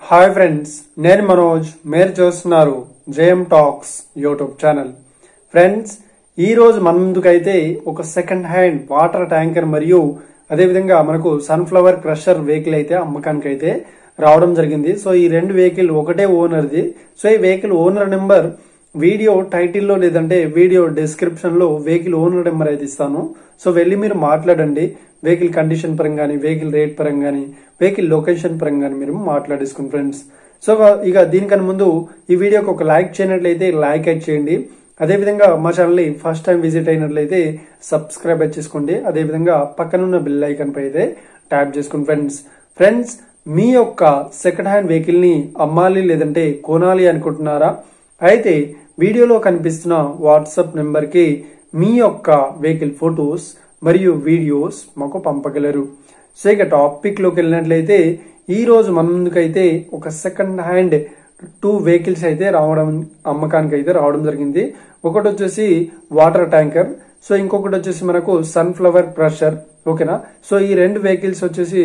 Hi friends, నేను మనోజ్. మీరు చూస్తున్నారు JM Talks YouTube channel. Friends, ఈ రోజు మన ముందుకైతే ఒక సెకండ్ హ్యాండ్ వాటర్ ట్యాంకర్ మరియు అదేవిధంగా మనకు సన్ఫ్లవర్ క్రషర్ వెహికల్ అయితే అమ్మకానికి అయితే రావడం జరిగింది. సో ఈ రెండు వెహికల్ ఒకటే ఓనర్ది. సో ఈ వెహికల్ ఓనర్ నెంబర్ వీడియో టైటిల్లో లేదంటే వీడియో డిస్క్రిప్షన్ లో వెహికల్ ఓనర్ నెంబర్ అయితే ఇస్తాను. సో వెళ్ళి మీరు మాట్లాడండి. వెహికల్ కండిషన్ పరంగాని, వెహికల్ రేట్ పరంగాని, వెహికల్ లొకేషన్ పరంగాని మీరు మాట్లాడేసుకోండి ఫ్రెండ్స్. సో ఇక దీనికన్నా ముందు ఈ వీడియోకి ఒక లైక్ చేయనట్లయితే లైక్ అయితే చేయండి. అదేవిధంగా మా ఛానల్ ని ఫస్ట్ టైం విజిట్ అయినట్లయితే సబ్స్క్రైబ్ చేసుకోండి. అదేవిధంగా పక్కనున్న బిల్ ఐకాన్ పై అయితే ట్యాప్ చేసుకోండి ఫ్రెండ్స్. మీ యొక్క సెకండ్ హ్యాండ్ వెహికల్ ని అమ్మాలి లేదంటే కొనాలి అనుకుంటున్నారా? అయితే వీడియోలో కనిపిస్తున్న వాట్సాప్ నెంబర్ కి మీ యొక్క వెహికల్ ఫొటోస్ మరియు వీడియోస్ మాకు పంపగలరు. సో ఇక టాపిక్ లోకి వెళ్ళినట్లయితే ఈ రోజు మన ముందుకైతే ఒక సెకండ్ హ్యాండ్ 2 వెహికల్స్ అయితే అమ్మకానికి అయితే రావడం జరిగింది. ఒకటి వచ్చేసి వాటర్ ట్యాంకర్, సో ఇంకొకటి వచ్చేసి మనకు సన్ఫ్లవర్ క్రషర్. ఓకేనా? సో ఈ రెండు వెహికల్స్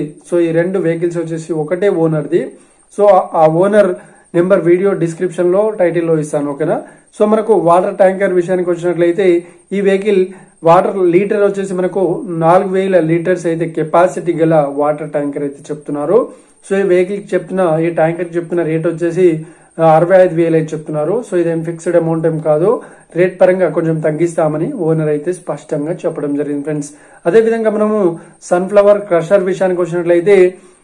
వచ్చేసి ఒకటే ఓనర్ది. సో ఆ ఓనర్ నెంబర్ వీడియో డిస్క్రిప్షన్ లో టైటిల్ లో ఇస్తాను. ఓకేనా? సో మనకు వాటర్ ట్యాంకర్ విషయానికి వచ్చినట్లయితే ఈ వెహికల్ వాటర్ లీటర్ వచ్చేసి మనకు 4000 లీటర్స్ అయితే కెపాసిటీ గల వాటర్ ట్యాంకర్ అయితే చెప్తున్నారు. సో ఈ వెహికల్ ఈ ట్యాంకర్ చెప్తున్న రేట్ వచ్చేసి 65,000 అయితే చెప్తున్నారు. సో ఇదేం ఫిక్స్డ్ అమౌంట్ ఏం కాదు, రేట్ పరంగా కొంచెం తగ్గిస్తామని ఓనర్ అయితే స్పష్టంగా చెప్పడం జరిగింది ఫ్రెండ్స్. అదేవిధంగా మనము సన్ఫ్లవర్ క్రషర్ విషయానికి వచ్చినట్లయితే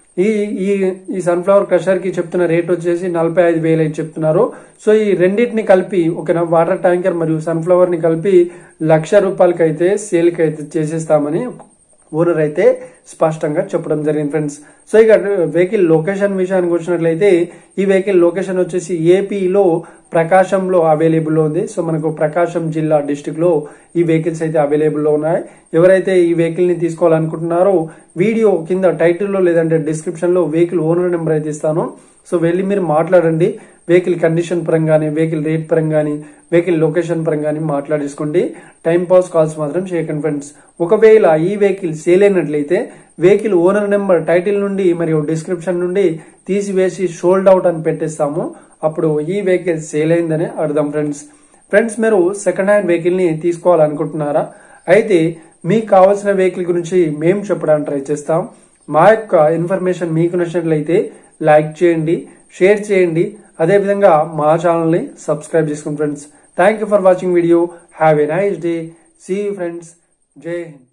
ఈ సన్ఫ్లవర్ క్రషర్ కి చెప్తున్న రేట్ వచ్చేసి 45,000 అయితే చెప్తున్నారు. సో ఈ రెండింటిని కలిపి ఓకేనా, వాటర్ ట్యాంకర్ మరియు సన్ఫ్లవర్ ని కలిపి ₹1,00,000 అయితే సేల్ కి అయితే చేసేస్తామని ఓనర్ అయితే స్పష్టంగా చెప్పడం జరిగింది ఫ్రెండ్స్. సో ఇక వెహికల్ లొకేషన్ విషయానికి వచ్చినట్లయితే ఈ వెహికల్ లొకేషన్ వచ్చేసి ఏపీలో ప్రకాశంలో అవైలబుల్ లో ఉంది. సో మనకు ప్రకాశం జిల్లా డిస్టిక్ లో ఈ వెహికల్స్ అయితే అవైలబుల్ లో ఉన్నాయి. ఎవరైతే ఈ వెహికల్ ని తీసుకోవాలనుకుంటున్నారో వీడియో కింద టైటిల్లో లేదంటే డిస్క్రిప్షన్ లో వెహికల్ ఓనర్ నెంబర్ అయితే ఇస్తాను. సో వెళ్ళి మీరు మాట్లాడండి. వెహికల్ కండిషన్ పరంగాని, వెహికల్ రేట్ పరంగాని, వెహికల్ లొకేషన్ పరంగాని మాట్లాడేసుకోండి. టైం పాస్ కాల్స్ మాత్రం చేయకండి ఫ్రెండ్స్. ఒకవేళ ఈ వెహికల్ సేల్ అయినట్లయితే వెహికల్ ఓనర్ నెంబర్ టైటిల్ నుండి మరియు డిస్క్రిప్షన్ నుండి తీసివేసి సోల్డ్ అవుట్ అని పెట్టేస్తాము. అప్పుడు ఈ వెహికల్ సేల్ అయిందని అర్థం ఫ్రెండ్స్. మీరు సెకండ్ హ్యాండ్ వెహికల్ ని తీసుకోవాలనుకుంటున్నారా? అయితే మీకు కావాల్సిన వెహికల్ గురించి మేము చెప్పడానికి ట్రై చేస్తాం. మా యొక్క ఇన్ఫర్మేషన్ మీకు నచ్చినట్లయితే లైక్ చేయండి, షేర్ చేయండి. అదేవిధంగా మా ఛానల్ ని సబ్స్క్రైబ్ చేసుకోండి friends. Thank you for watching video. Have a nice day. See you friends. జై హింద్.